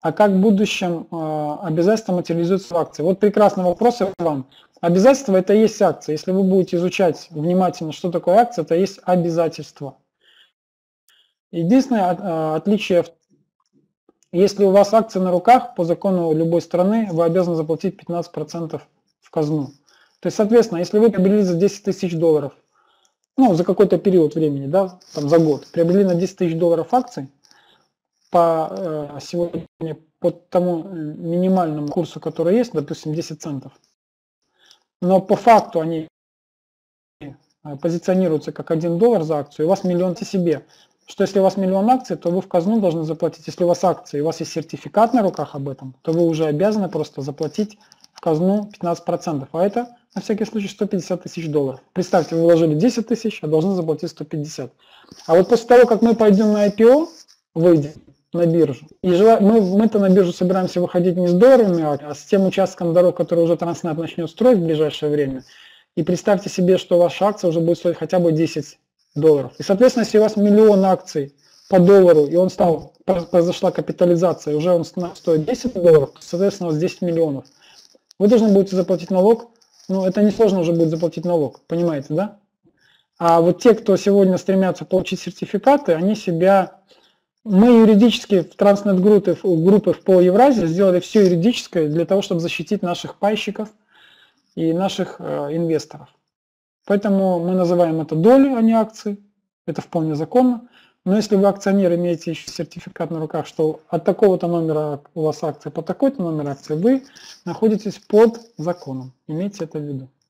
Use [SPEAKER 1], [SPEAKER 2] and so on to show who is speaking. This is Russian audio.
[SPEAKER 1] а как в будущем обязательства материализуются в акции? Вот прекрасный вопрос вам. Обязательство – это и есть акция. Если вы будете изучать внимательно, что такое акция, это есть обязательство. Единственное отличие, если у вас акции на руках, по закону любой страны, вы обязаны заплатить 15% в казну. То есть, соответственно, если вы приобрели за 10 тысяч долларов, ну, за какой-то период времени, да, там за год, приобрели на 10 тысяч долларов акций, по сегодня по тому минимальному курсу, который есть, допустим, 10 центов, но по факту они позиционируются как $1 за акцию, и у вас миллион себе. Что если у вас миллион акций, то вы в казну должны заплатить. Если у вас акции, и у вас есть сертификат на руках об этом, то вы уже обязаны просто заплатить в казну 15%. А это, на всякий случай, 150 тысяч долларов. Представьте, вы вложили 10 тысяч, а должны заплатить 150. А вот после того, как мы пойдем на IPO, выйдем на биржу, и мы-то на биржу собираемся выходить не с долларами, а с тем участком дорог, который уже Транснет начнет строить в ближайшее время. И представьте себе, что ваша акция уже будет стоить хотя бы 10 долларов. И, соответственно, если у вас миллион акций по доллару, и произошла капитализация, уже он стоит 10 долларов, то, соответственно, у вас 10 миллионов. Вы должны будете заплатить налог, ну, это несложно уже будет заплатить налог, понимаете, да? А вот те, кто сегодня стремятся получить сертификаты, они себя... Мы юридически в Транснет группы по Евразии сделали все юридическое для того, чтобы защитить наших пайщиков и наших инвесторов. Поэтому мы называем это доли, а не акции. Это вполне законно. Но если вы акционер, имеете еще сертификат на руках, что от такого-то номера у вас акция, по такой-то номер акции, вы находитесь под законом. Имейте это в виду.